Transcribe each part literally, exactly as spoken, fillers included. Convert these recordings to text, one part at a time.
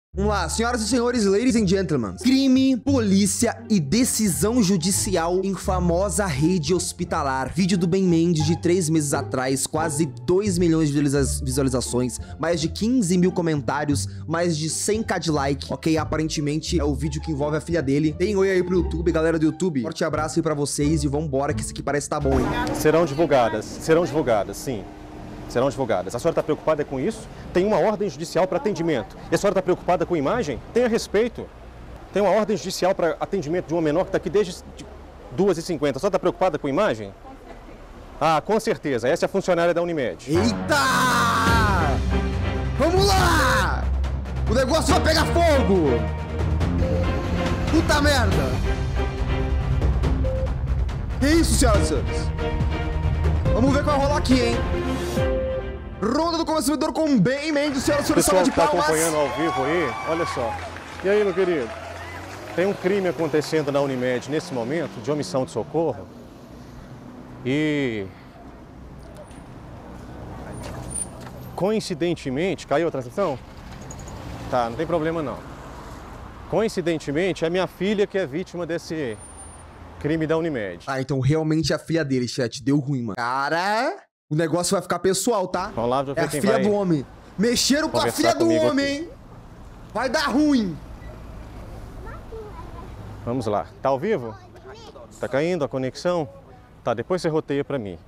Vamos lá, senhoras e senhores, ladies and gentlemen. Crime, polícia e decisão judicial em famosa rede hospitalar. Vídeo do Ben Mendes de três meses atrás, quase dois milhões de visualiza visualizações, mais de quinze mil comentários, mais de cem k de like. Ok, aparentemente é o vídeo que envolve a filha dele. Tem oi aí pro YouTube, galera do YouTube. Forte abraço aí pra vocês e vambora que esse aqui parece tá bom, hein? Serão divulgadas, serão divulgadas, sim. Serão divulgadas. A senhora está preocupada com isso? Tem uma ordem judicial para atendimento. E a senhora está preocupada com imagem? Tenha respeito. Tem uma ordem judicial para atendimento de uma menor que está aqui desde duas e cinquenta. A senhora está preocupada com imagem? Ah, com certeza. Essa é a funcionária da Unimed. Eita! Vamos lá! O negócio vai pegar fogo! Puta merda! Que isso, senhoras e senhores? Vamos ver o que vai rolar aqui, hein? Ronda do consumidor com Ben Mendes, senhoras e senhores, salva de palmas. O pessoal que está acompanhando ao vivo aí, olha só. E aí, meu querido? Tem um crime acontecendo na Unimed nesse momento, de omissão de socorro. E... coincidentemente... Caiu a transmissão? Tá, não tem problema não. Coincidentemente, é minha filha que é vítima desse crime da Unimed. Ah, então realmente é a filha dele, chat. Deu ruim, mano. Cara... O negócio vai ficar pessoal, tá? Vamos lá, é a filha do homem. Mexeram com a filha do homem, hein? Vai dar ruim. Vamos lá. Tá ao vivo? Tá caindo a conexão? Tá, depois você roteia pra mim.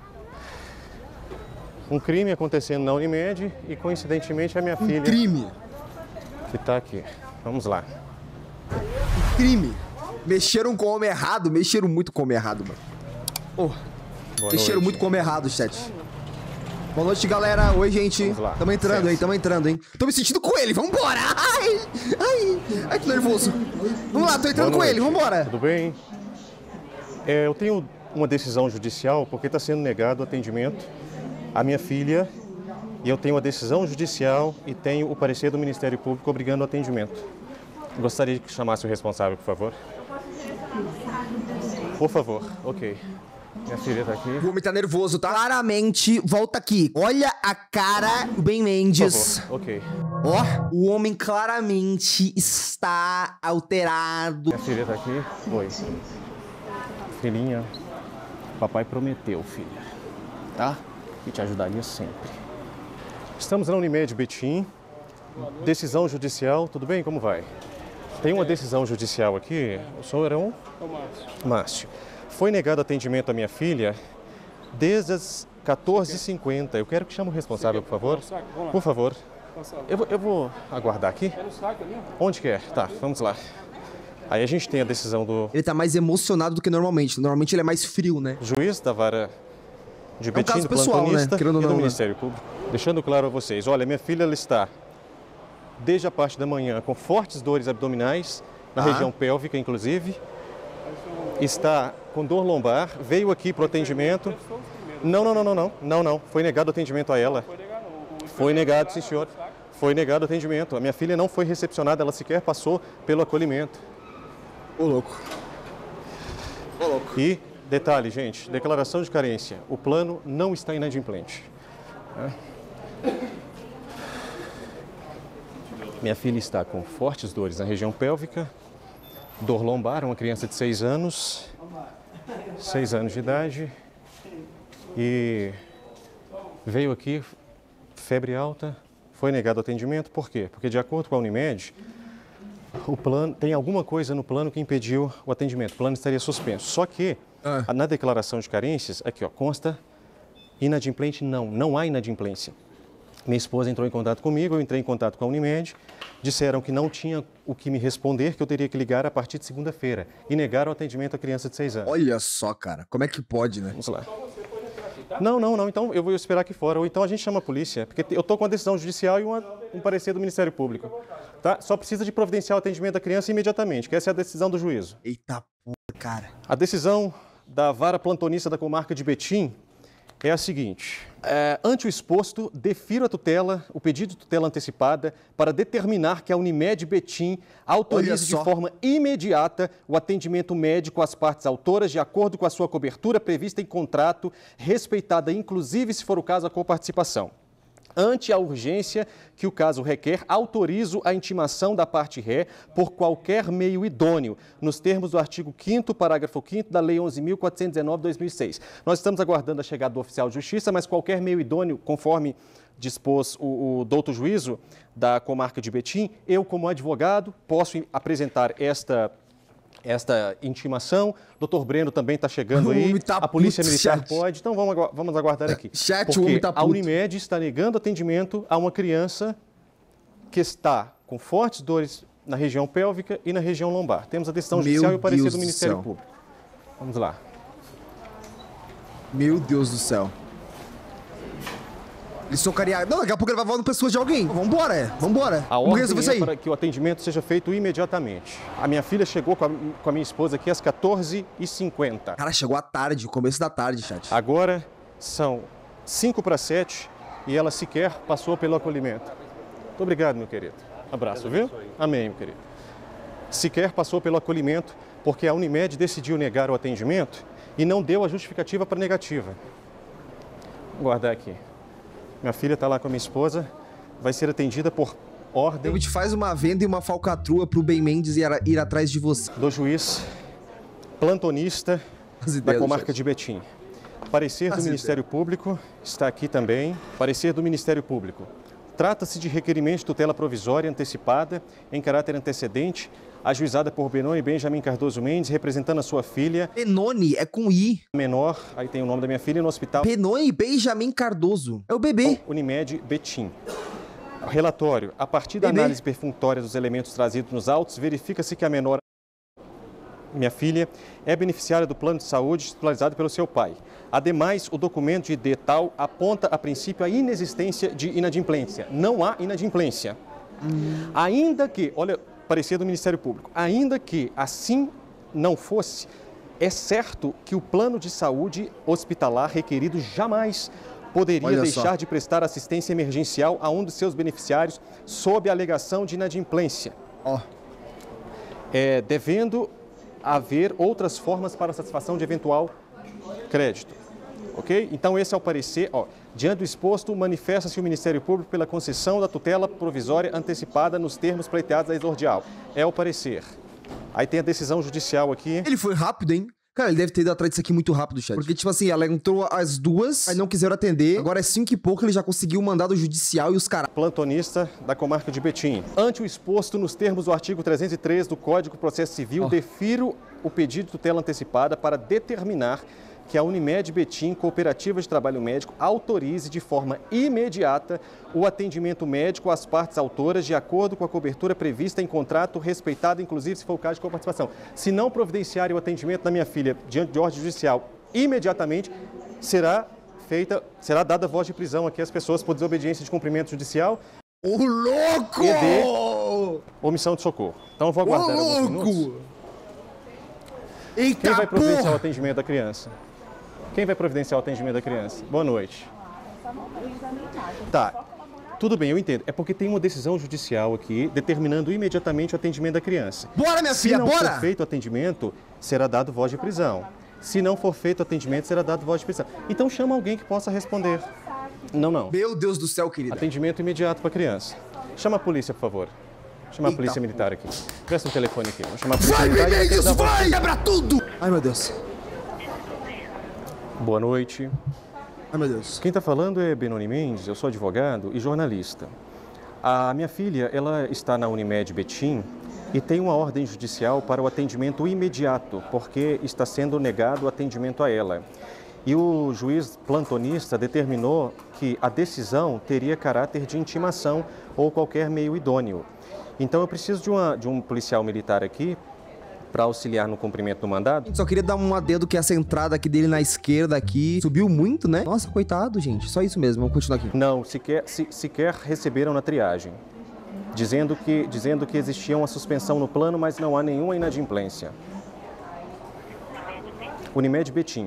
Um crime acontecendo na Unimed e, coincidentemente, é minha um filha... Um crime? Que tá aqui. Vamos lá. Um crime? Mexeram com o homem errado? Mexeram muito com o homem errado, mano. Oh. Mexeram muito com o homem errado, chat. Boa noite, galera. Oi, gente. Vamos lá. Tamo entrando, hein? Tamo entrando, hein? Tô me sentindo com ele. Vambora! Ai! Ai! Ai, que nervoso. Vamos lá, tô entrando com ele. Vambora! Tudo bem? É, eu tenho uma decisão judicial porque tá sendo negado o atendimento à minha filha. E eu tenho a decisão judicial e tenho o parecer do Ministério Público obrigando o atendimento. Gostaria que chamasse o responsável, por favor. Por favor. Ok. Minha filha tá aqui. O homem tá nervoso, tá? Claramente, volta aqui. Olha a cara do Ben Mendes. Por favor. Ok. Ó, o homem claramente está alterado. Minha filha tá aqui. Oi. Filhinha, papai prometeu, filha. Tá? Que te ajudaria sempre. Estamos na Unimed Betim. Decisão judicial. Tudo bem? Como vai? Tem uma decisão judicial aqui. O senhor é um? É o Márcio. Márcio. Foi negado atendimento à minha filha desde as quatorze e cinquenta. Eu quero que chame o responsável, por favor. Por favor. Eu vou, eu vou aguardar aqui. Onde que é? Tá, vamos lá. Aí a gente tem a decisão do... Ele tá mais emocionado do que normalmente. Normalmente ele é mais frio, né? Juiz da vara de Betim, é um caso do pessoal, plantonista, né? e do não, Ministério Público. Deixando claro a vocês, olha, minha filha ela está desde a parte da manhã com fortes dores abdominais, na ah. região pélvica, inclusive. Está com dor lombar, veio aqui para o atendimento. Não, não, não, não, não, não, não. Foi negado o atendimento a ela. Foi negado, sim, senhor. Foi negado o atendimento. A minha filha não foi recepcionada, ela sequer passou pelo acolhimento. Ô, louco. Ô, louco. E, detalhe, gente, declaração de carência. O plano não está inadimplente. Minha filha está com fortes dores na região pélvica. Dor lombar, uma criança de seis anos, seis anos de idade, e veio aqui, febre alta, foi negado o atendimento. Por quê? Porque, de acordo com a Unimed, o plano, tem alguma coisa no plano que impediu o atendimento, o plano estaria suspenso. Só que, ah. na declaração de carências, aqui ó, consta inadimplente, não, não há inadimplência. Minha esposa entrou em contato comigo, eu entrei em contato com a Unimed, disseram que não tinha o que me responder, que eu teria que ligar a partir de segunda-feira e negaram o atendimento à criança de seis anos. Olha só, cara, como é que pode, né? Vamos lá. Não, não, não, então eu vou esperar aqui fora, ou então a gente chama a polícia, porque eu estou com uma decisão judicial e uma, um parecer do Ministério Público, tá? Só precisa de providenciar o atendimento da criança imediatamente, que essa é a decisão do juízo. Eita porra, cara. A decisão da vara plantonista da comarca de Betim é a seguinte, é, ante o exposto, defiro a tutela, o pedido de tutela antecipada para determinar que a Unimed Betim autorize de forma imediata o atendimento médico às partes autoras de acordo com a sua cobertura prevista em contrato, respeitada inclusive, se for o caso, a coparticipação. Ante a urgência que o caso requer, autorizo a intimação da parte ré por qualquer meio idôneo, nos termos do artigo quinto, parágrafo quinto da Lei onze mil quatrocentos e dezenove de dois mil e seis. Nós estamos aguardando a chegada do oficial de justiça, mas qualquer meio idôneo, conforme dispôs o, o douto juízo da comarca de Betim, eu, como advogado, posso apresentar esta esta intimação. Doutor Breno também está chegando aí, tá a Polícia puto, Militar chat. Pode, então vamos, vamos aguardar aqui. Chat, porque o homem tá a Unimed está negando atendimento a uma criança que está com fortes dores na região pélvica e na região lombar. Temos a decisão Meu judicial e o parecer Deus do do Ministério céu. Público. Vamos lá. Meu Deus do céu. Ele socaria... Não, daqui a pouco ele vai voar no pescoço de alguém. Vambora, é. Vambora. A Vamos ordem resolver isso é aí. para que o atendimento seja feito imediatamente. A minha filha chegou com a, com a minha esposa aqui às quatorze e cinquenta. Cara, chegou à tarde, começo da tarde, chat. Agora são cinco para sete e ela sequer passou pelo acolhimento. Muito obrigado, meu querido. Abraço, viu? Amém, meu querido. Sequer passou pelo acolhimento porque a Unimed decidiu negar o atendimento e não deu a justificativa para negativa. Vou guardar aqui. Minha filha está lá com a minha esposa, vai ser atendida por ordem... A gente faz uma venda e uma falcatrua pro Ben Mendes ir, ir atrás de você. Do juiz plantonista da comarca de Betim. Parecer do Ministério Público está aqui também. Parecer do Ministério Público. Trata-se de requerimento de tutela provisória antecipada em caráter antecedente, ajuizada por Benoni Benjamin Cardoso Mendes, representando a sua filha. Benoni é com I. Menor, aí tem o nome da minha filha, no hospital. Benoni Benjamin Cardoso. É o bebê. Unimed Betim. Relatório. A partir da bebê. análise perfunctória dos elementos trazidos nos autos, verifica-se que a menor, minha filha, é beneficiária do plano de saúde titularizado pelo seu pai. Ademais, o documento de I D tal aponta, a princípio, a inexistência de inadimplência. Não há inadimplência. Hum. Ainda que, olha, parecer do Ministério Público, ainda que assim não fosse, é certo que o plano de saúde hospitalar requerido jamais poderia olha deixar só. de prestar assistência emergencial a um dos seus beneficiários sob a alegação de inadimplência. Ó. É, devendo haver outras formas para a satisfação de eventual crédito. Ok? Então, esse é o parecer. Ó, diante do exposto, manifesta-se o Ministério Público pela concessão da tutela provisória antecipada nos termos pleiteados da exordial. É o parecer. Aí tem a decisão judicial aqui. Ele foi rápido, hein? Cara, ele deve ter ido atrás disso aqui muito rápido, chat. Porque, tipo assim, ela entrou às duas, aí não quiseram atender. Agora é cinco e pouco, ele já conseguiu o mandado judicial e os caras... Plantonista da comarca de Betim. Ante o exposto nos termos do artigo trezentos e três do Código de Processo Civil, oh. defiro o pedido de tutela antecipada para determinar que a Unimed Betim, Cooperativa de Trabalho Médico, autorize de forma imediata o atendimento médico às partes autoras de acordo com a cobertura prevista em contrato, respeitado, inclusive, se for o caso de coparticipação. Se não providenciarem o atendimento da minha filha diante de ordem judicial imediatamente, será feita, será dada voz de prisão aqui às pessoas por desobediência de cumprimento judicial. Ô, louco! E de omissão de socorro. Então, eu vou aguardar Ô, alguns minutos. Eita, Quem vai providenciar porra! o atendimento da criança? Quem vai providenciar o atendimento da criança? Boa noite. Tá, tudo bem, eu entendo. É porque tem uma decisão judicial aqui determinando imediatamente o atendimento da criança. Bora, minha Se filha, não bora! for feito o atendimento, será dado voz de prisão. Se não for feito o atendimento, será dado voz de prisão. Então chama alguém que possa responder. Não, não. Meu Deus do céu, querida. Atendimento imediato para a criança. Chama a polícia, por favor. Chama a polícia militar aqui. Presta um telefone aqui. Vamos chamar a polícia Vai, militar. bebê, e isso vai! vai! Quebra tudo! Ai, meu Deus. Boa noite. Ai, meu Deus. Quem está falando é Benoni Mendes, eu sou advogado e jornalista. A minha filha, ela está na Unimed Betim e tem uma ordem judicial para o atendimento imediato, porque está sendo negado o atendimento a ela. E o juiz plantonista determinou que a decisão teria caráter de intimação ou qualquer meio idôneo. Então eu preciso de, uma, de um policial militar aqui para auxiliar no cumprimento do mandado. Só queria dar um adendo que essa entrada aqui dele na esquerda aqui subiu muito, né? Nossa, coitado, gente. Só isso mesmo, vamos continuar aqui. Não, sequer, se, sequer receberam na triagem, dizendo que, dizendo que existia uma suspensão no plano, mas não há nenhuma inadimplência. Unimed Betim.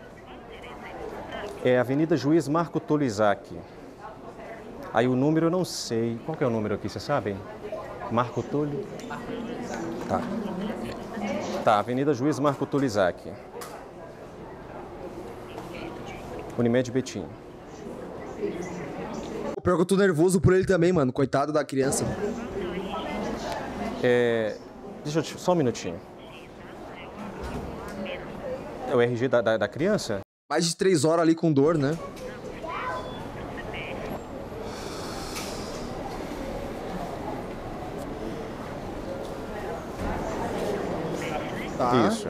É Avenida Juiz Marco Tolizac. Aí o número eu não sei. Qual que é o número aqui, vocês sabem? Marco Toli? Tá. Tá, Avenida Juiz Marco Tolizac. Unimed Betim. Pior que eu tô nervoso por ele também, mano. Coitado da criança. É... Deixa eu te... Só um minutinho. É o R G da, da, da criança? Mais de três horas ali com dor, né? Tá. Isso.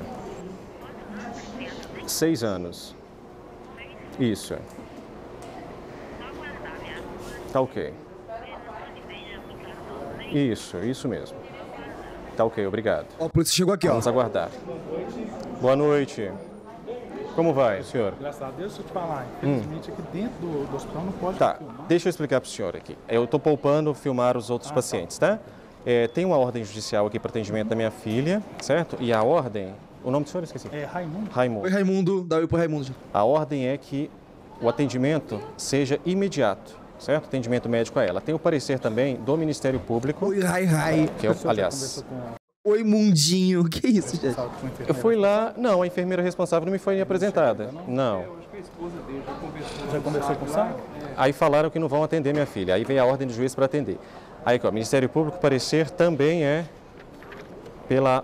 Seis anos. Isso. Tá ok. Isso, isso mesmo. Tá ok, obrigado. Ó, a polícia chegou aqui, ó. Vamos aguardar. Boa noite. Como vai, senhor? Graças a Deus, deixa eu te falar. Infelizmente, hum. aqui dentro do, do hospital não pode tá. filmar. Deixa eu explicar para o senhor aqui. Eu estou poupando filmar os outros ah, pacientes, tá? tá? É, tem uma ordem judicial aqui para atendimento da minha filha, certo? E a ordem... O nome do senhor eu esqueci. É Raimundo. Raimundo. Oi, Raimundo. Dá oi pro Raimundo. A ordem é que o atendimento seja imediato, certo? Atendimento médico a ela. Tem o parecer também do Ministério Público. Oi, Rai, Rai. Que eu, aliás... Oi, Mundinho. Que isso, gente? Eu fui lá... Não, a enfermeira responsável não me foi apresentada. Não. Já conversou com o Sá? Aí falaram que não vão atender minha filha. Aí veio a ordem do juiz para atender. Aí, ó, Ministério Público, parecer também é pela...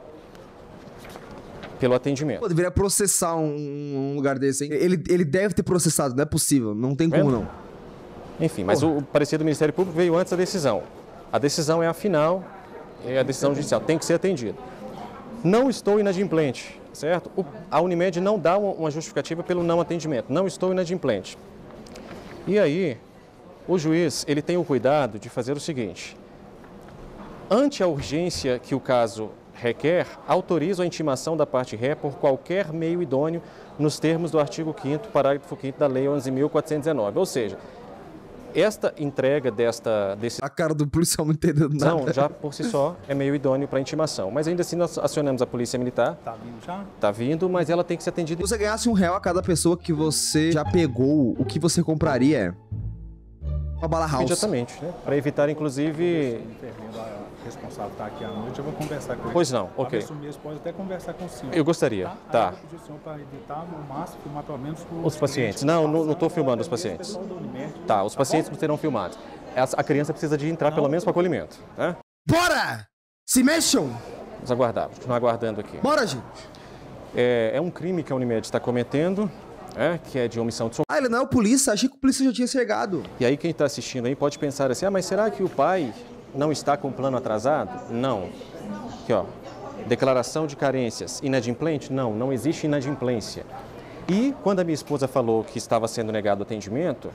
pelo atendimento. Pô, deveria processar um, um lugar desse, hein? Ele, ele deve ter processado, não é possível. Não tem como, não. Enfim, mas o, o parecer do Ministério Público veio antes da decisão. A decisão é a final, é a decisão judicial, tem que ser atendida. Não estou inadimplente, certo? O, a Unimed não dá uma, uma justificativa pelo não atendimento. Não estou inadimplente. E aí, o juiz, ele tem o cuidado de fazer o seguinte. Ante a urgência que o caso requer, autoriza a intimação da parte ré por qualquer meio idôneo nos termos do artigo quinto, parágrafo quinto da Lei onze mil quatrocentos e dezenove. Ou seja, esta entrega desta... Desse... A cara do policial não entendendo nada. Não, já por si só é meio idôneo para intimação. Mas ainda assim nós acionamos a Polícia Militar. Tá vindo já? Tá vindo, mas ela tem que ser atendida... Se você ganhasse um real a cada pessoa que você já pegou, o que você compraria? Uma bala house. Imediatamente, né? Para evitar, inclusive... responsável está aqui à noite, eu vou conversar com ele. Pois não, ok. Isso mesmo, pode até conversar com o senhor. Eu gostaria, tá. tá. Eu pedir o senhor para evitar no máximo filmar pelo menos os, os pacientes. Não, não estou filmando os pacientes. Tá, os pacientes não serão filmados. A criança precisa de entrar não. pelo menos para acolhimento, tá? Bora! Se mexam! Vamos aguardar, vamos continuar aguardando aqui. Bora, gente! É, é um crime que a Unimed está cometendo, é, que é de omissão de socorro. Ah, ele não é o polícia, achei que o polícia já tinha chegado. E aí quem está assistindo aí pode pensar assim, ah, mas será que o pai não está com o plano atrasado? Não. Aqui, ó. Declaração de carências. Inadimplente? Não, não existe inadimplência. E quando a minha esposa falou que estava sendo negado o atendimento,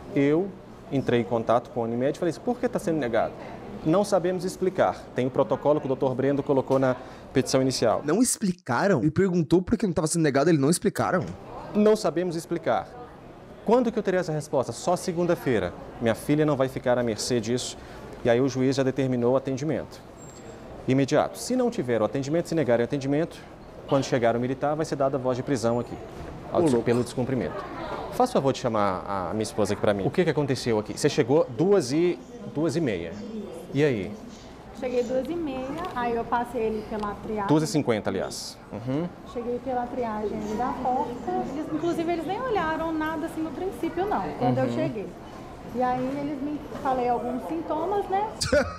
eu entrei em contato com a Unimed e falei assim, por que está sendo negado? Não sabemos explicar. Tem o protocolo que o doutor Brendo colocou na petição inicial. Não explicaram? Ele perguntou por que não estava sendo negado, eles não explicaram? Não sabemos explicar. Quando que eu terei essa resposta? Só segunda-feira. Minha filha não vai ficar à mercê disso. E aí o juiz já determinou o atendimento imediato. Se não tiver o atendimento, se negarem o atendimento, quando chegar o militar, vai ser dada a voz de prisão aqui, ao, pelo descumprimento. Faça o favor de chamar a minha esposa aqui para mim. O que, que aconteceu aqui? Você chegou duas e, duas e meia. E aí? Cheguei duas e meia, aí eu passei ele pela triagem. duas e cinquenta, aliás. Uhum. Cheguei pela triagem ali da porta. Eles, inclusive, eles nem olharam nada assim no princípio, não, quando uhum. eu cheguei. E aí eles me falei alguns sintomas, né?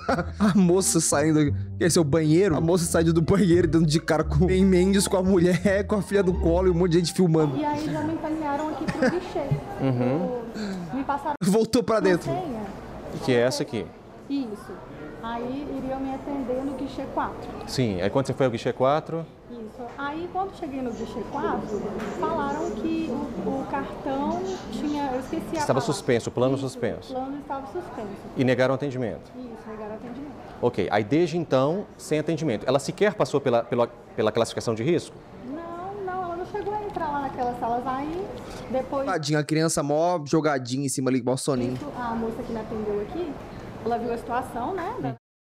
A moça saindo... Esse é o banheiro? A moça saindo do banheiro, dando de cara com o Ben Mendes, com a mulher, com a filha do colo e um monte de gente filmando. E aí já me encaminharam aqui pro guichê. Uhum. Me passaram... Voltou pra dentro. Senha. Que é essa aqui? Isso. Aí iriam me atender no guichê quatro. Sim, aí quando você foi ao guichê quatro... Isso. Aí quando cheguei no guichê quatro, falaram que o, o cartão tinha... Eu esqueci a Estava palavra. suspenso, o plano Isso, suspenso. O plano estava suspenso. E negaram o atendimento? Isso, negaram o atendimento. Ok, aí desde então, sem atendimento. Ela sequer passou pela, pela, pela classificação de risco? Não, não, ela não chegou a entrar lá naquelas salas. Aí depois... Tadinha, a criança mó jogadinha em cima ali, mó soninho. Isso, a moça que me atendeu aqui, ela viu a situação, né? Da...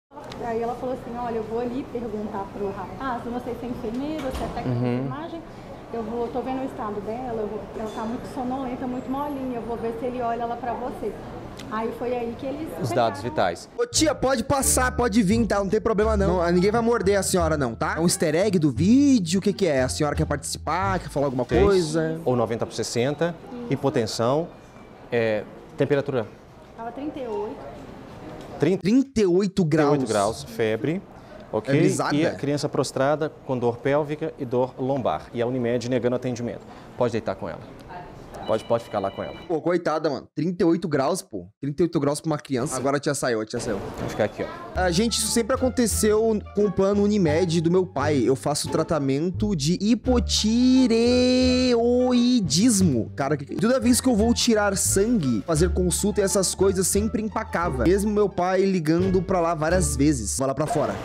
Aí ela falou assim, olha, eu vou ali perguntar pro rapaz, eu não sei se é enfermeiro, se é técnico uhum. de imagem, eu vou, tô vendo o estado dela, eu vou, ela tá muito sonolenta, muito molinha, eu vou ver se ele olha ela pra você. Aí foi aí que eles... Os pegaram. dados vitais. Ô tia, pode passar, pode vir, tá? Não tem problema não. não. Ninguém vai morder a senhora não, tá? É um easter egg do vídeo, o que que é? A senhora quer participar, quer falar alguma coisa? Ou noventa por sessenta, hipotensão, é, temperatura... Tá Tava trinta e oito. trinta e oito graus. trinta e oito graus, febre. Ok? É brisada? E a criança prostrada com dor pélvica e dor lombar. E a Unimed negando atendimento. Pode deitar com ela. Pode, pode ficar lá com ela. Pô, coitada, mano. trinta e oito graus, pô. trinta e oito graus pra uma criança. Agora a tia saiu, a tia saiu. Vou ficar aqui, ó. Ah, gente, isso sempre aconteceu com o plano Unimed do meu pai. Eu faço tratamento de hipotireoidismo. Cara, que... toda vez que eu vou tirar sangue, fazer consulta e essas coisas, sempre empacava. Mesmo meu pai ligando pra lá várias vezes. Vou lá pra fora.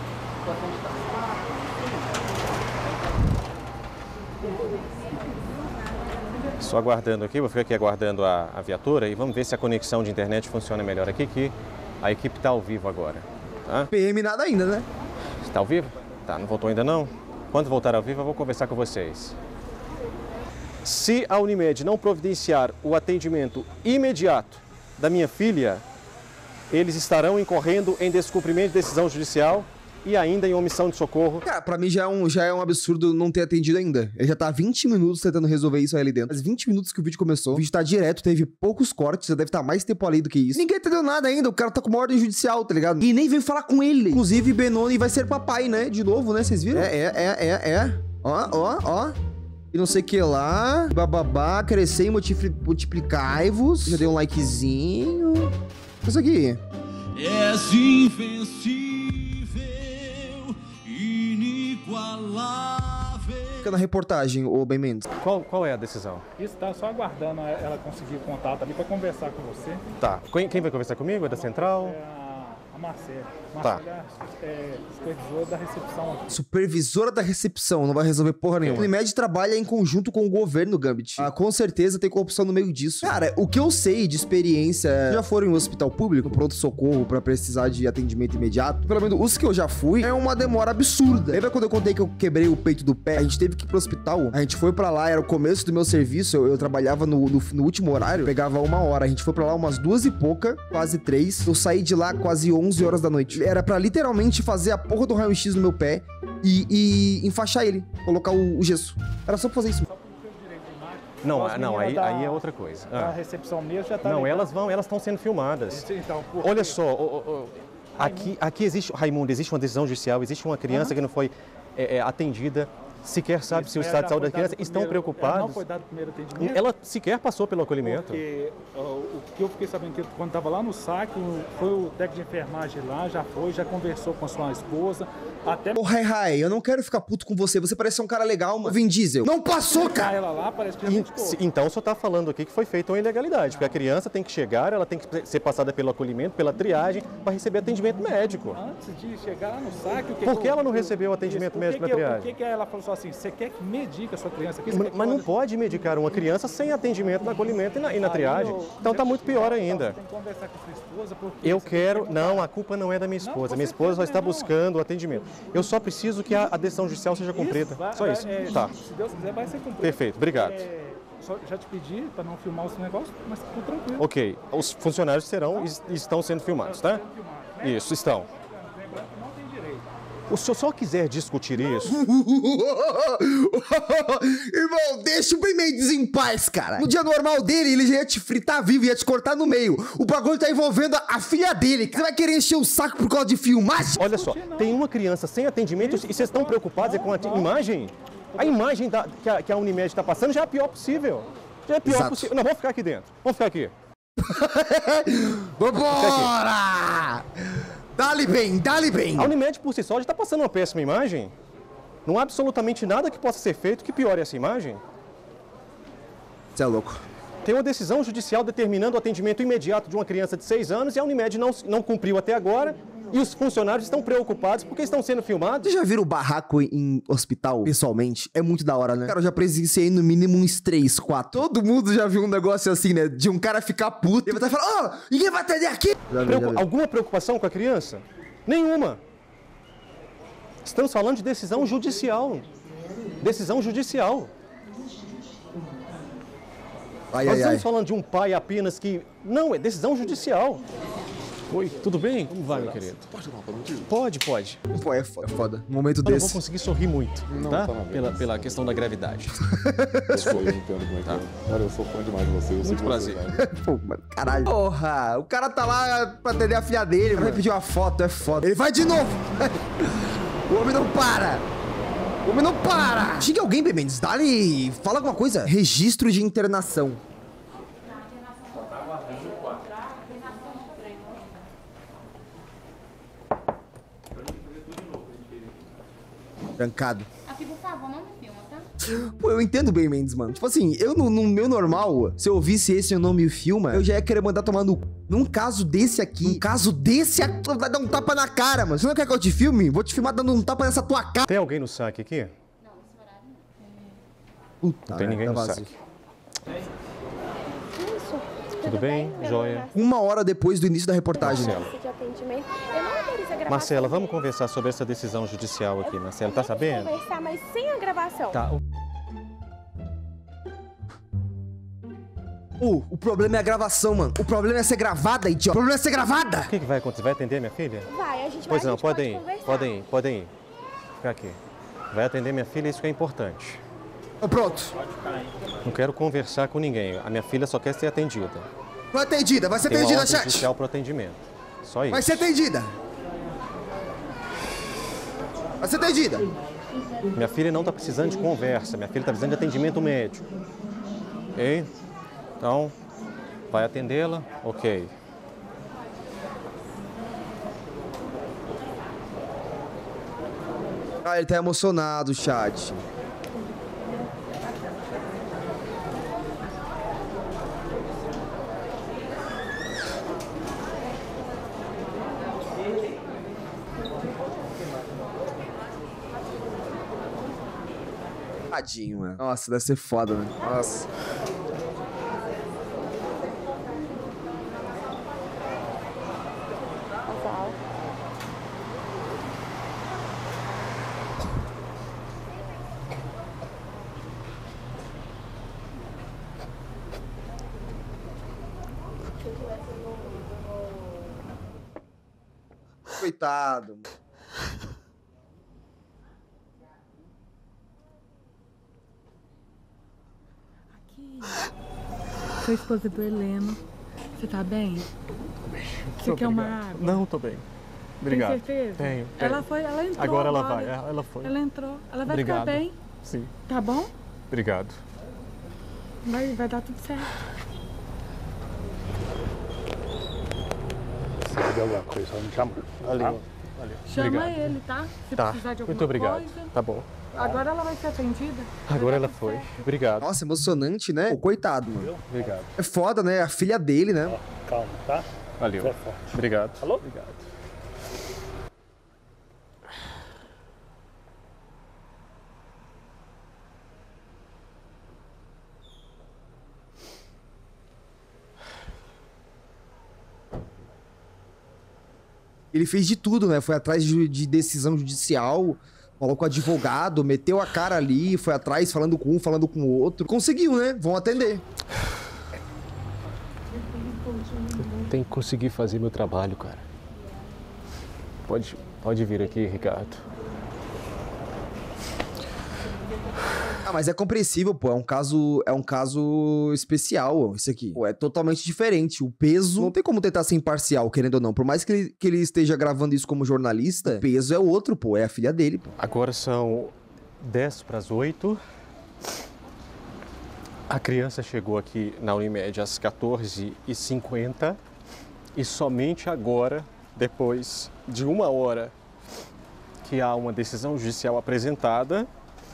Só aguardando aqui, vou ficar aqui aguardando a, a viatura e vamos ver se a conexão de internet funciona melhor aqui, que a equipe tá ao vivo agora, tá? P M nada ainda, né? Está ao vivo? Tá, não voltou ainda não? Quando voltar ao vivo eu vou conversar com vocês. Se a Unimed não providenciar o atendimento imediato da minha filha, eles estarão incorrendo em descumprimento de decisão judicial e ainda em omissão de socorro. Cara, pra mim já é, um, já é um absurdo não ter atendido ainda. Ele já tá há vinte minutos tentando resolver isso aí ali dentro. Faz vinte minutos que o vídeo começou. O vídeo tá direto, teve poucos cortes, já deve estar mais tempo ali do que isso. Ninguém entendeu nada ainda, o cara tá com uma ordem judicial, tá ligado? E nem veio falar com ele. Inclusive, Benoni vai ser papai, né? De novo, né? Vocês viram? É, é, é, é, é. Ó, ó, ó. E não sei o que lá. Bababá, crescer e multipli multiplicai-vos. Já dei um likezinho. Isso aqui. És invencível. Fica na reportagem, ô Ben Mendes. Qual, qual é a decisão? Isso tá só aguardando ela conseguir o contato ali para conversar com você. Tá. Quem, quem vai conversar comigo? É da central? É a, a Marcela. Tá. Marcela é, é supervisora da recepção aqui. Supervisora da recepção, não vai resolver porra nenhuma. A Unimed trabalha em conjunto com o governo, Gambit. Ah, com certeza tem corrupção no meio disso. Cara, o que eu sei de experiência, já foram em um hospital público, pronto-socorro, pra precisar de atendimento imediato, pelo menos os que eu já fui, é uma demora absurda. Lembra quando eu contei que eu quebrei o peito do pé? A gente teve que ir pro hospital, a gente foi pra lá, era o começo do meu serviço, eu, eu trabalhava no, no, no último horário, pegava uma hora, a gente foi pra lá umas duas e pouca, quase três, eu saí de lá quase onze horas da noite. Era pra literalmente fazer a porra do raio-x no meu pé e, e enfaixar ele, colocar o, o gesso. Era só pra fazer isso. Não, As não, meninas aí, da- aí é outra coisa. A Ah. recepção mesmo já tá Não, ligado. elas vão, elas estão sendo filmadas. Então, por Olha quê? só, ô, ô, ô, aqui, aqui existe, Raimundo, existe uma decisão judicial, existe uma criança que não foi é, é, atendida, sequer sabe se o Ela estado de saúde foi da criança, dado estão primeiro- Ela preocupados. não foi dado o primeiro atendimento. Ela sequer passou pelo acolhimento. Porque ó, o que eu fiquei sabendo que quando estava lá no saque, o- foi o técnico de enfermagem lá, já foi, já conversou com a sua esposa, até Ô, Rai Rai, eu não quero ficar puto com você, você parece ser um cara legal, mano. Vin Diesel. Não passou, buscar cara! ela lá, parece que já E- medicou. se- Então, só está falando aqui que foi feita uma ilegalidade, porque a criança tem que chegar, ela tem que ser passada pelo acolhimento, pela triagem, para receber atendimento médico. Antes de chegar lá no saque... O que Por que que eu- ela não eu- recebeu o atendimento isso, médico por que na que eu- triagem? Por que que ela falou só assim, você quer que medique a sua criança aqui? Você quer Mas que mas não faça- pode medicar uma criança sem atendimento no acolhimento e na, e na Aí triagem. eu- Então tá muito pior Então, ainda. Você tem que conversar com a sua esposa, porque Eu você tem quero. que Não, a culpa não é da minha esposa. Não, Minha com esposa só certeza está não. buscando o atendimento. Eu só preciso que a, a decisão judicial seja cumprida. vai- Só vai- isso. é, Tá. Se Deus quiser, vai ser cumprido. Perfeito, obrigado. É, só- já te pedi para não filmar os negócios, mas ficou tranquilo. Ok. Os funcionários serão e estão sendo filmados, tá? Isso, estão. Não tem direito. O senhor só quiser discutir isso, Irmão, deixa o Ben Mendes em paz, cara. No dia normal dele, ele já ia te fritar vivo, ia te cortar no meio. O bagulho tá envolvendo a, a filha dele. Você vai querer encher o saco por causa de filmagem? olha só, tem uma criança sem atendimento e vocês estão preocupados é com a ti- imagem? A imagem da- que, a, que a Unimed está passando já é a pior possível. Já é a pior Exato. possível. Não, vamos ficar aqui dentro. Vamos ficar aqui. Vambora! Dá-lhe bem, dá-lhe bem. A Unimed por si só já está passando uma péssima imagem. Não há absolutamente nada que possa ser feito que piore essa imagem. Você é louco. Tem uma decisão judicial determinando o atendimento imediato de uma criança de seis anos e a Unimed não, não cumpriu até agora. E os funcionários estão preocupados porque estão sendo filmados. Vocês já viram o barraco em, em hospital, pessoalmente? É muito da hora, né? Cara, eu já presenciei no mínimo uns três, quatro. Todo mundo já viu um negócio assim, né? De um cara ficar puto. Ele vai estar falando, ó, ninguém vai atender aqui. Já vi, Preocu- já vi. Alguma preocupação com a criança? Nenhuma. Estamos falando de decisão judicial. Decisão judicial. Ai, Nós ai, ai. estamos falando de um pai apenas que... Não, é decisão judicial. Oi, tudo bem? Como vai, meu querido? Pode tomar pra contigo? Pode, pode. Pô, é foda. É foda. Um momento Eu não vou desse. conseguir sorrir muito, Não, tá? tá na Pela, mesa. pela questão da gravidade. Eu sou, eu entendo como é que é. Olha, eu sou fã demais de você. Eu sei Muito que você prazer. vai. Pô, mano, caralho. Porra, o cara tá lá pra atender a filha dele, mano. Vai pedir uma foto, é foda. Ele vai de novo. O homem não para. O homem não para. Xinga alguém, B. Mendes. Dá-lhe... Fala alguma coisa. Registro de internação. Trancado. Aqui, por favor, não me filma, tá? Pô, eu entendo bem, Mendes, mano. Tipo assim, eu no, no meu normal, se eu ouvisse esse e não me filma, eu já ia querer mandar tomar no... Num caso desse aqui, num caso desse aqui, vai dar um tapa na cara, mano. Você não quer que eu te filme? Vou te filmar dando um tapa nessa tua cara. Tem alguém no saque aqui? Não, nesse horário não. Puta, Não tem ninguém tá no vazio. saque. Isso. Tudo bem? Joia. Uma hora depois do início da reportagem. Marcela. De atendimento. Eu não autorizo a gravação. Marcela, vamos conversar sobre essa decisão judicial aqui, Marcela. Tá sabendo? Conversar, mas sem a gravação. Tá. Pô, o problema é a gravação, mano. O problema é ser gravada, idiota. O problema é ser gravada. O que, que vai acontecer? Vai atender minha filha? Vai, a gente vai, Pois a não, gente pode podem ir. conversar. Podem ir, podem ir. Fica aqui. Vai atender minha filha, isso que é importante. Tô pronto. Não quero conversar com ninguém. A minha filha só quer ser atendida. Foi atendida. Vai ser Tem uma atendida, ordem chat. judicial pro atendimento. Só isso. Vai ser atendida. Vai ser atendida. Minha filha não tá precisando de conversa. Minha filha tá precisando de atendimento médico. Ok? Então, vai atendê-la? Ok. Ah, ele tá emocionado, chat. Tadinho, mano. Nossa, deve ser foda, né? Nossa. Coitado. Aqui. Sou esposa do Heleno. Você tá bem? Você quer uma água? Não, tô bem. Obrigado. Tem certeza? Tenho, tenho. Ela foi, ela entrou. Agora ela agora. vai, ela foi. Ela entrou. Ela vai Obrigado. ficar bem. Sim, Tá bom? obrigado. Vai, vai dar tudo certo. Se tiver alguma coisa, só me chama. Valeu. Chama Obrigado. ele, tá? Se Tá, precisar de alguma muito obrigado. coisa. Tá bom. Agora ela vai ser atendida. Agora ela Vai dar tudo foi. certo. Obrigado. Nossa, emocionante, né? Pô, coitado, mano. Obrigado. É foda, né? A filha dele, né? Calma, tá? Valeu. É forte. Obrigado. Falou? Obrigado. Ele fez de tudo, né? Foi atrás de, de decisão judicial, falou com o advogado, meteu a cara ali, foi atrás falando com um, falando com o outro. Conseguiu, né? Vão atender. Tenho que conseguir fazer meu trabalho, cara. Pode, pode vir aqui, Ricardo. Ah, mas é compreensível, pô. É um caso, é um caso especial, isso aqui. Pô, é totalmente diferente. O peso... Não tem como tentar ser imparcial, querendo ou não. Por mais que ele, que ele esteja gravando isso como jornalista, o peso é outro, pô. É a filha dele, pô. Agora são dez para as oito. A criança chegou aqui na Unimed às quatorze e cinquenta e somente agora, depois de uma hora que há uma decisão judicial apresentada,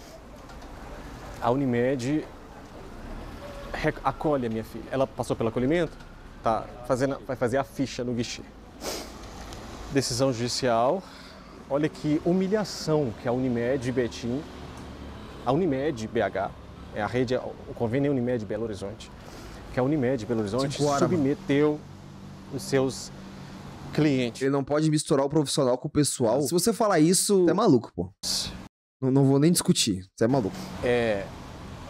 a Unimed acolhe a minha filha. Ela passou pelo acolhimento, tá fazendo, vai fazer a ficha no guichê. Decisão judicial. Olha que humilhação que a Unimed Betim, a Unimed B H, é a rede, o convênio Unimed Belo Horizonte, que a Unimed Belo Horizonte Cinco horas, submeteu os seus clientes. Ele não pode misturar o profissional com o pessoal. Se você falar isso, você é maluco, pô. Não, não vou nem discutir. Você é maluco. É,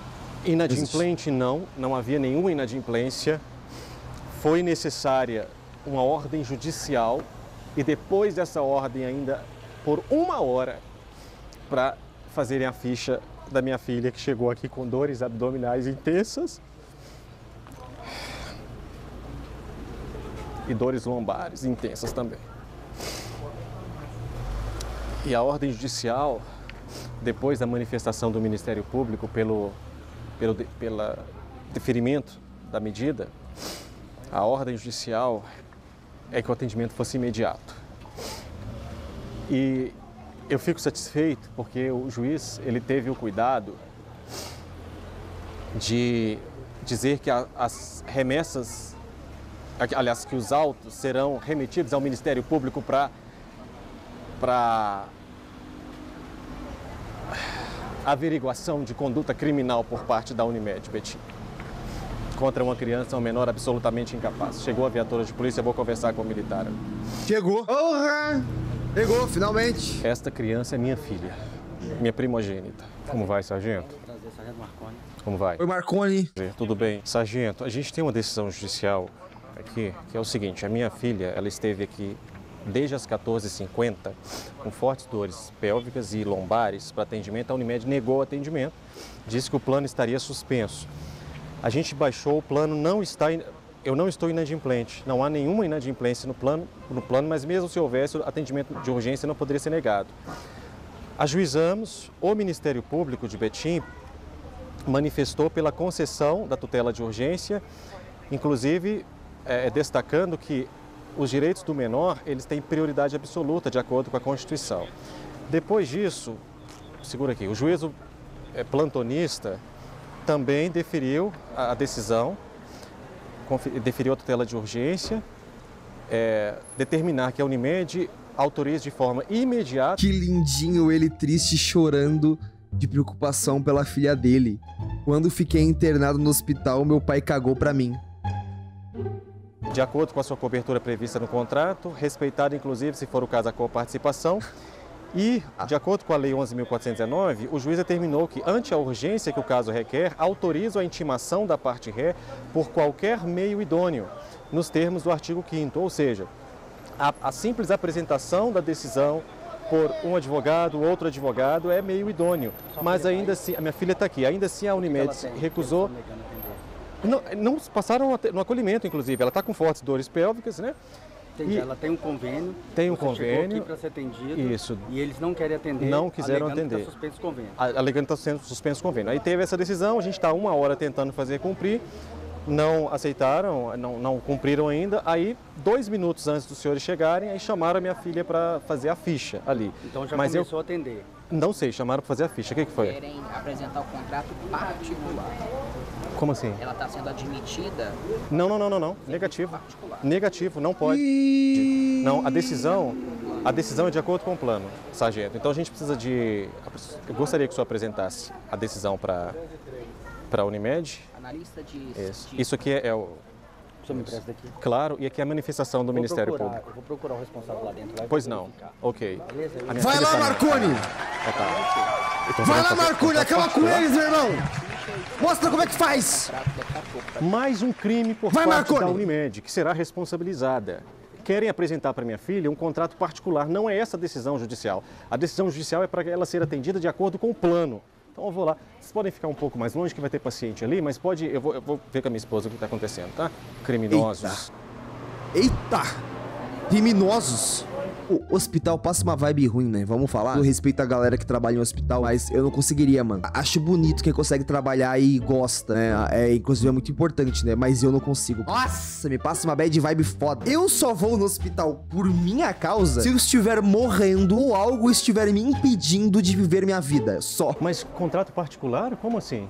inadimplente não, não havia nenhuma inadimplência. Foi necessária uma ordem judicial e depois dessa ordem ainda por uma hora para fazerem a ficha da minha filha, que chegou aqui com dores abdominais intensas e dores lombares intensas também. E a ordem judicial, depois da manifestação do Ministério Público pelo, pelo pela deferimento da medida, a ordem judicial é que o atendimento fosse imediato. E eu fico satisfeito porque o juiz ele teve o cuidado de dizer que a, as remessas, aliás, que os autos serão remetidos ao Ministério Público para para averiguação de conduta criminal por parte da Unimed, Betim, contra uma criança ou um menor absolutamente incapaz. Chegou a viatura de polícia, eu vou conversar com o militar. Chegou. Porra! Chegou, finalmente. Esta criança é minha filha, minha primogênita. Como vai, sargento? Como vai? Oi, Marconi. Tudo bem. Sargento, a gente tem uma decisão judicial aqui, que é o seguinte, a minha filha, ela esteve aqui desde as quatorze e cinquenta, com fortes dores pélvicas e lombares para atendimento. A Unimed negou o atendimento, disse que o plano estaria suspenso. A gente baixou, o plano não está, eu não estou inadimplente, não há nenhuma inadimplência no plano, no plano, mas mesmo se houvesse, o atendimento de urgência não poderia ser negado. Ajuizamos, o Ministério Público de Betim manifestou pela concessão da tutela de urgência, inclusive é, destacando que os direitos do menor, eles têm prioridade absoluta, de acordo com a Constituição. Depois disso, segura aqui, o juízo é, plantonista também deferiu a, a decisão, deferiu a tutela de urgência, é, determinar que a Unimed autorize de forma imediata... Que lindinho ele triste, chorando de preocupação pela filha dele. Quando fiquei internado no hospital, meu pai cagou pra mim. De acordo com a sua cobertura prevista no contrato, respeitada inclusive, se for o caso, a coparticipação. E, de acordo com a Lei onze mil quatrocentos e dezenove, o juiz determinou que, ante a urgência que o caso requer, autoriza a intimação da parte ré por qualquer meio idôneo, nos termos do artigo quinto, ou seja, a, a simples apresentação da decisão por um advogado, outro advogado, é meio idôneo. Mas ainda assim, a minha filha está aqui, ainda assim a Unimed recusou... Não, não passaram no acolhimento, inclusive. Ela está com fortes dores pélvicas, né? Entendi. E ela tem um convênio. Tem um você convênio. Chegou aqui para ser atendido. Isso. E eles não querem atender. Não quiseram alegando atender. Que tá suspenso o convênio. Alegando que está sendo suspenso o convênio. Aí teve essa decisão, a gente está uma hora tentando fazer cumprir. Não aceitaram, não, não cumpriram ainda. Aí, dois minutos antes dos senhores chegarem, aí chamaram a minha filha para fazer a ficha ali. Então já Mas começou eu... a atender. Não sei, chamaram para fazer a ficha. O que, que foi? Querem apresentar o contrato particular. Como assim? Ela está sendo admitida? Não, não, não, não, não. Negativo. Negativo, não pode. E... Não, a decisão, a decisão é de acordo com o plano, sargento. Então a gente precisa de... Eu gostaria que o senhor apresentasse a decisão para para a Unimed. Analista de... Isso, Isso aqui é, é o... O senhor me empresta daqui? Claro, e aqui é a manifestação do vou Ministério procurar, Público. Eu vou procurar o responsável lá dentro. Pois não. Ok. Vai lá, Marconi! Ah, tá. Vai lá, Marconi! Acaba com eles, meu irmão! Mostra como é que faz! Mais um crime por Vai, parte Marconi. da Unimed, que será responsabilizada. Querem apresentar para minha filha um contrato particular. Não é essa a decisão judicial. A decisão judicial é para ela ser atendida de acordo com o plano. Então eu vou lá. Vocês podem ficar um pouco mais longe, que vai ter paciente ali, mas pode... Eu vou, eu vou ver com a minha esposa o que está acontecendo, tá? Criminosos. Eita! Eita! Criminosos! O hospital passa uma vibe ruim, né? Vamos falar? Eu respeito a galera que trabalha em hospital, mas eu não conseguiria, mano. Acho bonito quem consegue trabalhar e gosta, né? É, inclusive, é muito importante, né? Mas eu não consigo. Nossa, me passa uma bad vibe foda. Eu só vou no hospital por minha causa se eu estiver morrendo ou algo estiver me impedindo de viver minha vida. Só. Mas contrato particular? Como assim?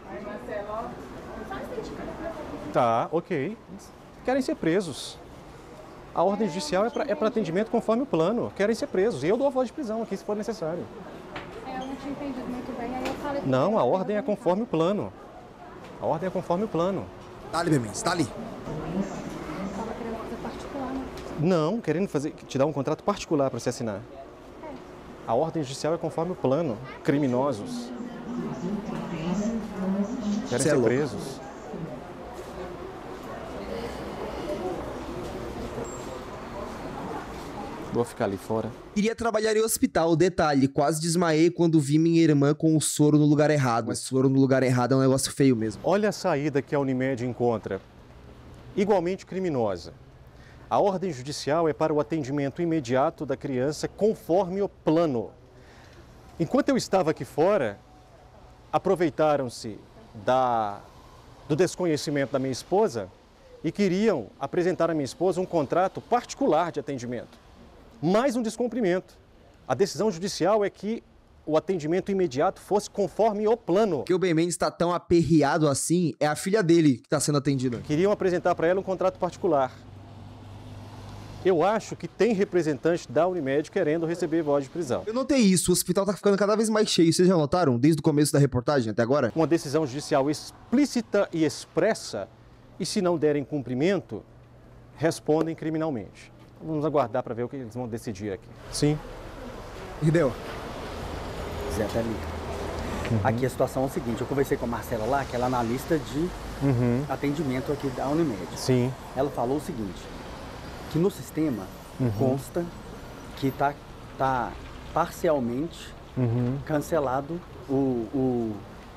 Tá, ok. Querem ser presos. A ordem judicial é para é para atendimento conforme o plano. Querem ser presos. E eu dou a voz de prisão aqui, se for necessário. É, eu não tinha entendido muito bem, aí eu falei... Não, a ordem é conforme o plano. A ordem é conforme o plano. Tá ali, Bemens, tá ali. Eu tava querendo fazer particular, né? Não, querendo fazer, te dar um contrato particular para você assinar. É. A ordem judicial é conforme o plano. Criminosos. Querem Cê é ser louco. presos. Vou ficar ali fora. Queria trabalhar em hospital, detalhe, quase desmaiei quando vi minha irmã com o soro no lugar errado. Mas soro no lugar errado é um negócio feio mesmo. Olha a saída que a Unimed encontra. Igualmente criminosa. A ordem judicial é para o atendimento imediato da criança conforme o plano. Enquanto eu estava aqui fora, aproveitaram-se da, do desconhecimento da minha esposa e queriam apresentar à minha esposa um contrato particular de atendimento. Mais um descumprimento. A decisão judicial é que o atendimento imediato fosse conforme o plano. Que o Ben Mendes está tão aperreado assim, é a filha dele que está sendo atendida. Queriam apresentar para ela um contrato particular. Eu acho que tem representante da Unimed querendo receber voz de prisão. Eu notei isso, o hospital tá ficando cada vez mais cheio. Vocês já notaram desde o começo da reportagem até agora? Uma decisão judicial explícita e expressa, e se não derem cumprimento, respondem criminalmente. Vamos aguardar para ver o que eles vão decidir aqui. Sim. E deu? Zé, até ali. Uhum. Aqui a situação é o seguinte, eu conversei com a Marcela lá, que ela é analista de uhum. atendimento aqui da Unimed. Sim. Ela falou o seguinte, que no sistema uhum. consta que está tá parcialmente uhum. cancelado o, o,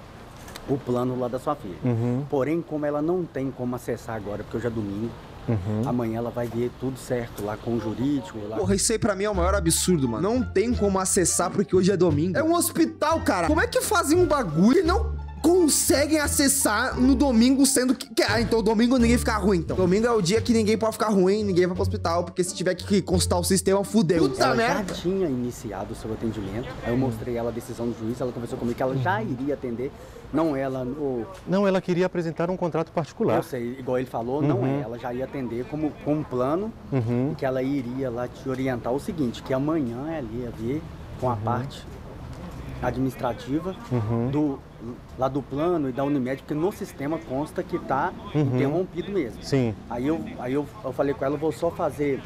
o plano lá da sua filha. Uhum. Porém, como ela não tem como acessar agora, porque hoje é domingo, uhum. amanhã ela vai ver tudo certo lá com o jurídico. Lá. Porra, isso aí pra mim é o maior absurdo, mano. Não tem como acessar porque hoje é domingo. É um hospital, cara. Como é que fazem um bagulho e não conseguem acessar no domingo, sendo que... que ah, então domingo ninguém fica ruim, então. Domingo é o dia que ninguém pode ficar ruim, ninguém vai pro hospital, porque se tiver que consultar o sistema, fudeu. Puta ela merda. Já tinha iniciado o seu atendimento, aí eu mostrei ela a decisão do juiz, ela conversou comigo que ela já iria atender, não ela... O... Não, ela queria apresentar um contrato particular. Eu sei, igual ele falou, uhum. não é, ela já ia atender como, como um plano, uhum. que ela iria lá te orientar o seguinte, que amanhã ela ia ver com a uhum. parte administrativa uhum. do, lá do plano e da Unimed, porque no sistema consta que está uhum. interrompido mesmo. Sim. Aí, eu, aí eu, eu falei com ela, eu vou só fazer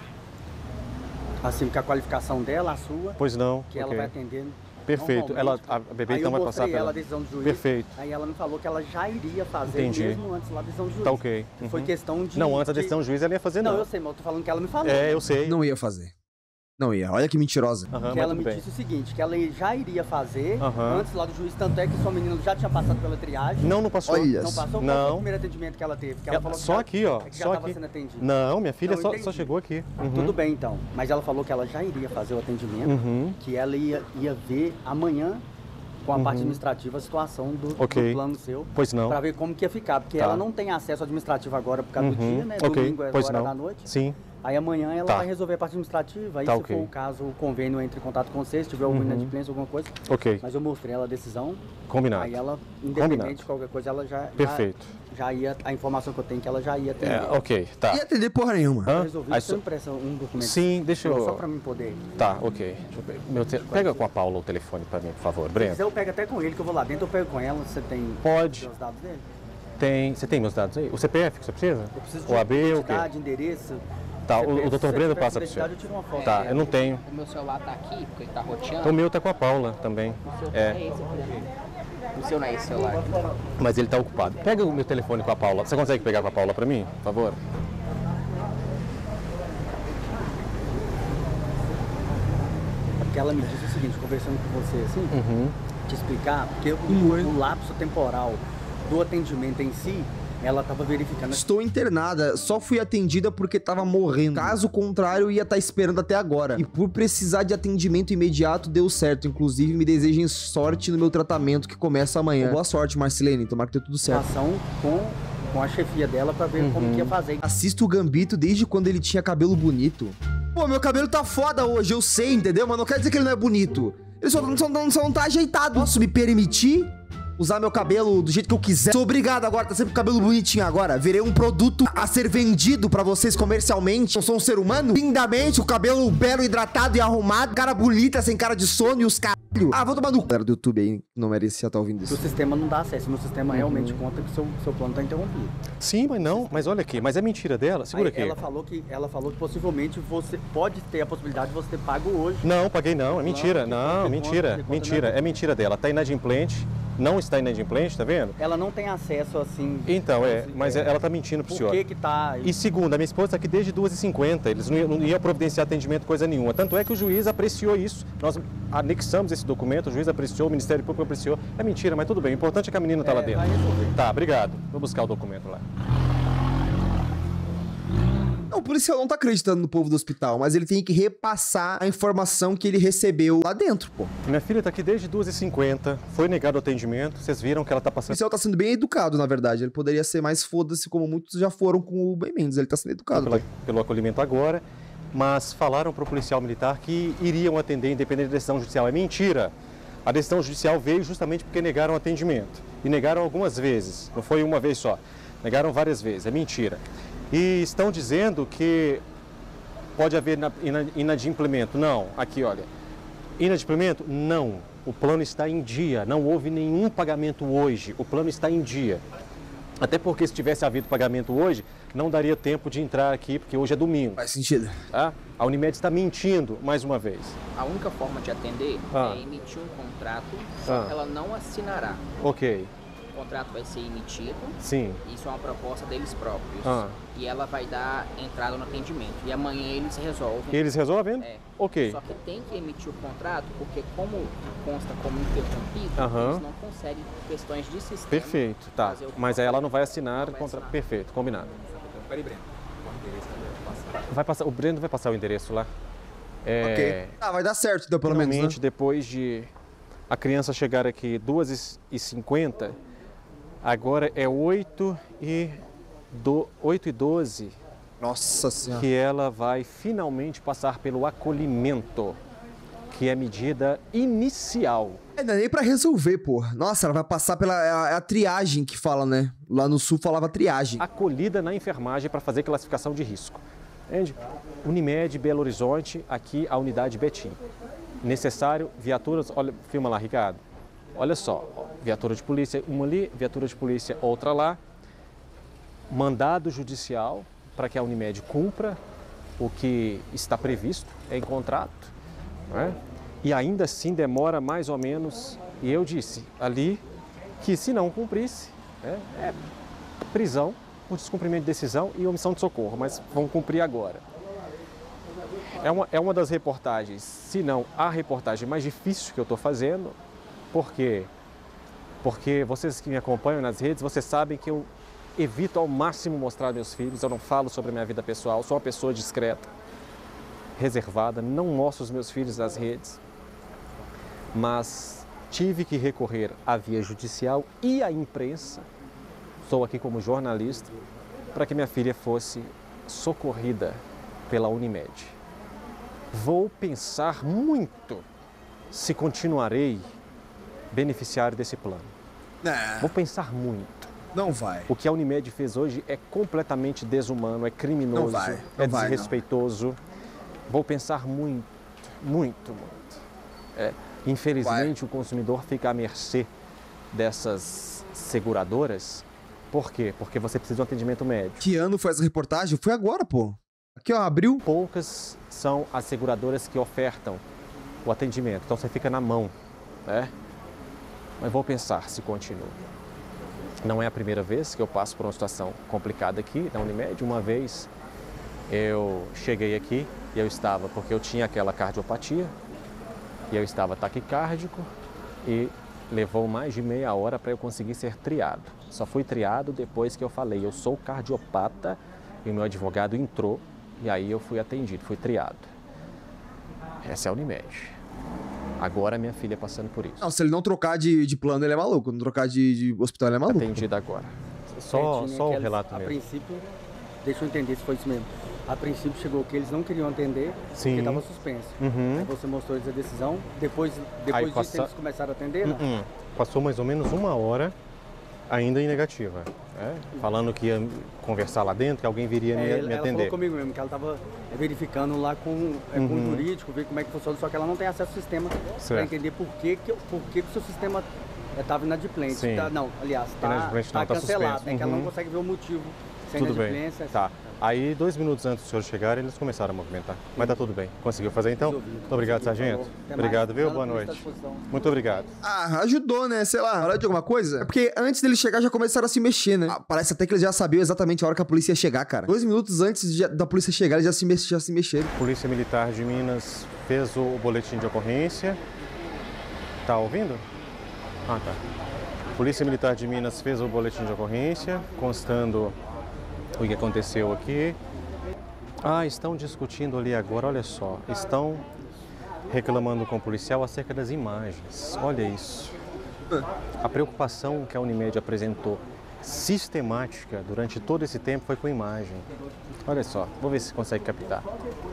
assim, com a qualificação dela, a sua. Pois não. Que okay. ela vai atender. Perfeito. Ela, a bebê então vai passar pela... ela a decisão do juiz. Perfeito. Aí ela me falou que ela já iria fazer Entendi. mesmo antes lá da decisão do juiz. Tá ok. Uhum. Foi questão de... Não, antes da de... decisão do juiz ela ia fazer não. Não, eu sei, mas eu tô falando que ela me falou. É, eu sei. Não ia fazer. Não ia. Olha que mentirosa. Uhum, que ela me bem. disse o seguinte, que ela já iria fazer uhum. antes lá do juiz, tanto é que sua menina já tinha passado pela triagem. Não, não passou. Olha. Não passou? Não. Qual foi o primeiro atendimento que ela teve? Que ela ela, falou só que aqui, ó. É que só já aqui. Sendo atendida. Não, minha filha não, só, só chegou aqui. Uhum. Tudo bem, então. Mas ela falou que ela já iria fazer o atendimento, uhum. que ela ia, ia ver amanhã com a uhum. parte administrativa a situação do, okay. do plano seu. Pois não. Pra ver como que ia ficar, porque tá. ela não tem acesso administrativo agora por causa uhum. do dia, né? Okay. Domingo é pois hora não. da noite. Sim. Aí amanhã ela tá. vai resolver a parte administrativa, aí tá, se okay. for o caso, o convênio entra em contato com você, se tiver alguma uhum. inadimplência, alguma coisa. Ok. Mas eu mostrei ela a decisão. Combinado. Aí ela, independente Combinado. de qualquer coisa, ela já, Perfeito. já, já ia, a informação que eu tenho é que ela já ia atender. É, ok, tá. Ia atender porra nenhuma. Eu resolvi, Aí você só... me presta um documento. Sim, deixa eu... Só pra mim poder... Tá, ok. Deixa eu... Meu te... Pega com a Paula o telefone pra mim, por favor, Breno. Se quiser, eu pego até com ele, que eu vou lá dentro, eu pego com ela. Você tem Pode. os dados dele? Tem. Você tem meus dados aí? O C P F que você precisa? Eu preciso o A B, o quê? de endereço. Tá, o, o doutor Breno passa pro senhor. Eu tiro uma foto. Tá, eu não tenho. O meu celular tá aqui, porque ele tá roteando. O meu tá com a Paula também. O seu é. não é esse, o seu não é esse celular. Mas ele tá ocupado. Pega o meu telefone com a Paula. Você consegue pegar com a Paula pra mim, por favor? Porque ela me disse o seguinte, conversando com você assim, uhum. te explicar, porque o, o lapso temporal do atendimento em si, ela tava verificando... Estou internada, só fui atendida porque tava morrendo. Caso contrário, ia estar esperando até agora. E por precisar de atendimento imediato, deu certo. Inclusive, me desejem sorte no meu tratamento que começa amanhã. Boa sorte, Marcelene. Tomara que dê tudo certo. Com, com a chefia dela pra ver uhum. como que ia fazer. Assisto o Gambito desde quando ele tinha cabelo bonito. Pô, meu cabelo tá foda hoje, eu sei, entendeu? Mas não quer dizer que ele não é bonito. Ele só, só, só não tá ajeitado. Posso me permitir usar meu cabelo do jeito que eu quiser? Sou obrigado agora, tá sempre com o cabelo bonitinho agora. Virei um produto a ser vendido pra vocês comercialmente. Eu sou um ser humano. Lindamente, o cabelo belo, hidratado e arrumado. Cara bonita, sem cara de sono e os caralho. Ah, vou tomar no... Galera do YouTube aí, não merecia estar ouvindo isso. O sistema não dá acesso, o sistema uhum. realmente conta que o seu, seu plano tá interrompido. Sim, mas não, mas olha aqui, mas é mentira dela? Segura aí, aqui. Ela falou, que, ela falou que possivelmente você pode ter a possibilidade de você ter pago hoje. Não, paguei não, é mentira. Não, não mentira, mentira. É mentira dela. Tá inadimplente. não está inadimplente, tá vendo? Ela não tem acesso assim... Então, é, mas ela está mentindo pro Por senhor. que que tá... E segundo, a minha esposa está aqui desde duas e cinquenta, eles não iam, não iam providenciar atendimento, coisa nenhuma. Tanto é que o juiz apreciou isso, nós anexamos esse documento, o juiz apreciou, o Ministério Público apreciou. É mentira, mas tudo bem, o importante é que a menina está É, lá dentro. vai resolver. Tá, obrigado. Vou buscar o documento lá. Não, o policial não tá acreditando no povo do hospital, mas ele tem que repassar a informação que ele recebeu lá dentro, pô. Minha filha está aqui desde duas e cinquenta, foi negado o atendimento, vocês viram que ela está O passando... policial tá sendo bem educado, na verdade. Ele poderia ser mais foda-se, como muitos já foram com o Ben Mendes. Ele tá sendo educado. Pela, pô. pelo acolhimento agora, mas falaram para o policial militar que iriam atender independente da decisão judicial. É mentira. A decisão judicial veio justamente porque negaram o atendimento. E negaram algumas vezes, não foi uma vez só. Negaram várias vezes, é mentira. E estão dizendo que pode haver inadimplemento. Não, aqui olha, inadimplemento? Não. O plano está em dia, não houve nenhum pagamento hoje, o plano está em dia. Até porque se tivesse havido pagamento hoje, não daria tempo de entrar aqui, porque hoje é domingo. Faz sentido. Tá? A Unimed está mentindo, mais uma vez. A única forma de atender Ah. é emitir um contrato, só Ah. que ela não assinará. Ok, O contrato vai ser emitido, sim. isso é uma proposta deles próprios. Ah. E ela vai dar entrada no atendimento. E amanhã eles resolvem. Eles resolvem? É. Ok. Só que tem que emitir o contrato, porque como consta como interrompido, Aham. eles não conseguem, por questões de sistema. Perfeito, tá. fazer o Mas aí ela não vai assinar Não vai contra... assinar. Perfeito, combinado. Peraí, Breno. Qual o endereço que ela deve passar? Vai passar, o Breno vai passar o endereço lá. É, Ok. Ah, vai dar certo, então, pelo menos, finalmente, né? depois de a criança chegar aqui duas e cinquenta, agora é oito e doze Nossa senhora. que ela vai finalmente passar pelo acolhimento, que é a medida inicial. É, não é nem pra resolver, pô. Nossa, ela vai passar pela... É a, é a triagem que fala, né? Lá no sul falava triagem. Acolhida na enfermagem para fazer classificação de risco. Entende? Unimed, Belo Horizonte, aqui a unidade Betim. Necessário, viaturas, olha, filma lá, Ricardo. Olha só, ó, viatura de polícia, uma ali, viatura de polícia, outra lá. Mandado judicial para que a Unimed cumpra o que está previsto em contrato, não é? E ainda assim demora mais ou menos, e eu disse ali que se não cumprisse, é, é prisão por descumprimento de decisão e omissão de socorro, mas vão cumprir agora. É uma, é uma das reportagens, se não a reportagem mais difícil que eu estou fazendo, por quê? Porque vocês que me acompanham nas redes, vocês sabem que eu evito ao máximo mostrar meus filhos, eu não falo sobre a minha vida pessoal, sou uma pessoa discreta, reservada, não mostro os meus filhos nas redes, mas tive que recorrer à via judicial e à imprensa, estou aqui como jornalista, para que minha filha fosse socorrida pela Unimed. Vou pensar muito se continuarei beneficiário desse plano. É, Vou pensar muito. não vai. O que a Unimed fez hoje é completamente desumano, é criminoso, Não vai, não é vai, não. desrespeitoso. Vou pensar muito, muito, muito. É, infelizmente, o consumidor fica à mercê dessas seguradoras. Por quê? Porque você precisa de um atendimento médico. Que ano foi essa reportagem? Foi agora, pô. Aqui, ó, abriu. Poucas são as seguradoras que ofertam o atendimento, então você fica na mão, né? Mas vou pensar se continuo. Não é a primeira vez que eu passo por uma situação complicada aqui na Unimed. Uma vez eu cheguei aqui e eu estava, porque eu tinha aquela cardiopatia, e eu estava taquicárdico e levou mais de meia hora para eu conseguir ser triado. Só fui triado depois que eu falei, eu sou cardiopata, e o meu advogado entrou e aí eu fui atendido, fui triado. Essa é a Unimed. Agora minha filha passando por isso. Não, se ele não trocar de, de plano, ele é maluco. Não trocar de, de hospital, ele é maluco. Atendida agora. Só, Certinho, só o aqueles- relato A mesmo. princípio, deixa eu entender se foi isso mesmo. A princípio chegou que eles não queriam atender Sim. porque estava suspenso. Uhum. Aí você mostrou eles a decisão, depois, depois disso passa- eles começaram a atender, né? Uh-uh. Passou mais ou menos uma hora ainda em negativa. É? Falando que ia conversar lá dentro, que alguém viria É, me, ela me ela falou atender. comigo mesmo, que ela estava verificando lá com, é, com Uhum. o jurídico, ver como é que funciona, só que ela não tem acesso ao sistema para Certo. entender por que, que, por que, que o seu sistema estava inadimplente. Sim. Tá, não, aliás, está Inadimplente não, tá tá cancelado, suspenso. né? Que ela uhum. não consegue ver o motivo sem Tudo bem. inadimplência. Tá. Aí, dois minutos antes do senhor chegar, eles começaram a movimentar. Mas tá tudo bem. Conseguiu fazer então? Muito obrigado, sargento. Obrigado, viu? Boa noite. Muito obrigado. Ah, ajudou, né? Sei lá, hora de alguma coisa? É porque antes dele chegar já começaram a se mexer, né? Ah, parece até que eles já sabiam exatamente a hora que a polícia ia chegar, cara. Dois minutos antes de, da polícia chegar, eles já se, mex, já se mexeram. Polícia Militar de Minas fez o boletim de ocorrência. Tá ouvindo? Ah, tá. Polícia Militar de Minas fez o boletim de ocorrência, constando o que aconteceu aqui. Ah, estão discutindo ali agora, olha só. Estão reclamando com o policial acerca das imagens. Olha isso. A preocupação que a Unimed apresentou sistemática durante todo esse tempo foi com imagem. Olha só, vou ver se consegue captar.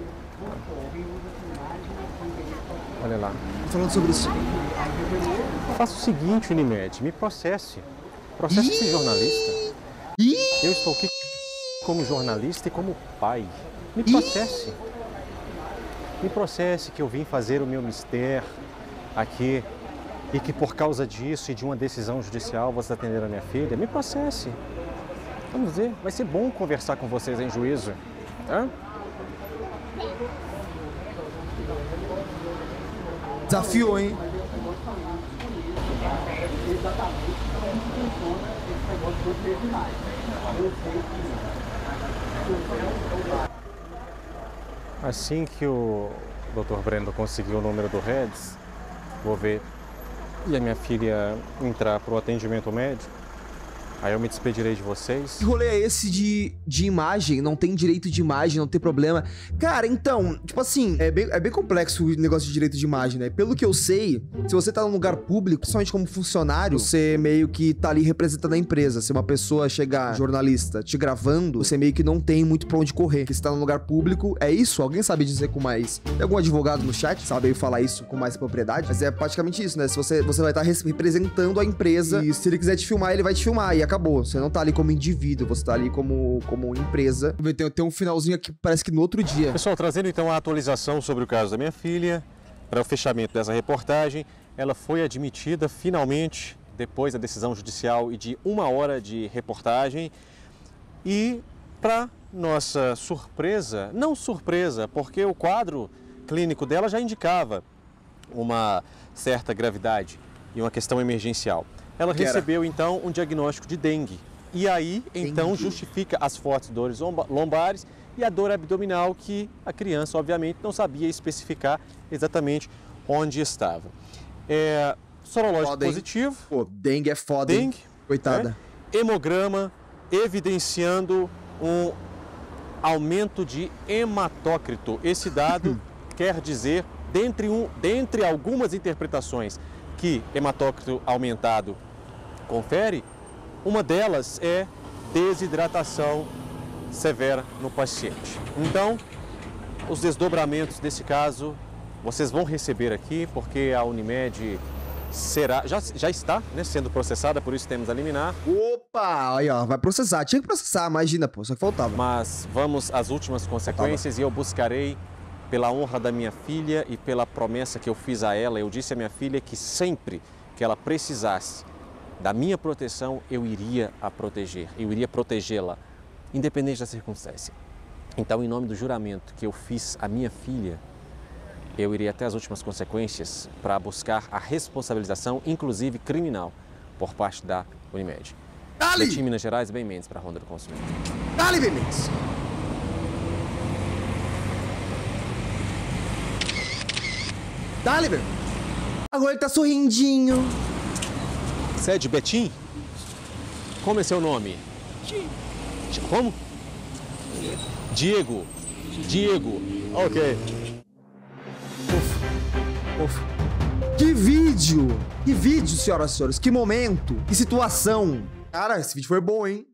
Olha lá. Tô falando sobre isso. Faça o seguinte, Unimed, me processe. Processe esse jornalista. Eu estou aqui como jornalista e como pai. Me processe. Me processe que eu vim fazer o meu mistério aqui e que por causa disso e de uma decisão judicial você atender a minha filha. Me processe. Vamos ver, vai ser bom conversar com vocês em juízo. Tá? Desafiou, hein? Assim que o doutor Brendo conseguir o número do Reds, vou ver, e a minha filha entrar para o atendimento médico, aí eu me despedirei de vocês. Que rolê é esse de, de imagem? Não tem direito de imagem, não tem problema. Cara, então, tipo assim, é bem, é bem complexo o negócio de direito de imagem, né? Pelo que eu sei, se você tá num lugar público, principalmente como funcionário, você meio que tá ali representando a empresa. Se uma pessoa chegar, jornalista, te gravando, você meio que não tem muito pra onde correr. Porque você tá num lugar público, é isso? Alguém sabe dizer com mais... Tem algum advogado no chat? Sabe falar isso com mais propriedade? Mas é praticamente isso, né? Se você, você vai estar representando a empresa e se ele quiser te filmar, ele vai te filmar e acabou. Você não tá ali como indivíduo, você tá ali como, como empresa. Tem, tem um finalzinho aqui, parece que no outro dia. Pessoal, trazendo então a atualização sobre o caso da minha filha, para o fechamento dessa reportagem, ela foi admitida finalmente, depois da decisão judicial e de uma hora de reportagem. E, para nossa surpresa, não surpresa, porque o quadro clínico dela já indicava uma certa gravidade e uma questão emergencial. Ela recebeu, então, um diagnóstico de dengue. E aí, então, dengue. Justifica as fortes dores lombares e a dor abdominal que a criança, obviamente, não sabia especificar exatamente onde estava. É, sorológico foda, positivo. Pô, dengue é foda, dengue, hein? Coitada. É, hemograma evidenciando um aumento de hematócrito. Esse dado quer dizer, dentre, um, dentre algumas interpretações que hematócrito aumentado confere, uma delas é desidratação severa no paciente. Então, os desdobramentos desse caso, vocês vão receber aqui, porque a Unimed será, já, já está né, sendo processada, por isso temos a liminar. Opa, aí ó, vai processar. Tinha que processar, imagina, pô, só que faltava. Mas vamos às últimas consequências faltava. E eu buscarei, pela honra da minha filha e pela promessa que eu fiz a ela, eu disse à minha filha que sempre que ela precisasse da minha proteção, eu iria a proteger, eu iria protegê-la, independente da circunstância. Então, em nome do juramento que eu fiz à minha filha, eu irei até as últimas consequências para buscar a responsabilização, inclusive criminal, por parte da Unimed. Dali! Letim, Minas Gerais, Ben Mendes para a Ronda do Consumidor. Dali, Ben Mendes! Dali, Ben! Agora ele tá sorrindinho. Você é de Betim? Como é seu nome? Como? Diego. Diego. Ok. Ufa. Ufa. Que vídeo! Que vídeo, senhoras e senhores. Que momento. Que situação. Cara, esse vídeo foi bom, hein?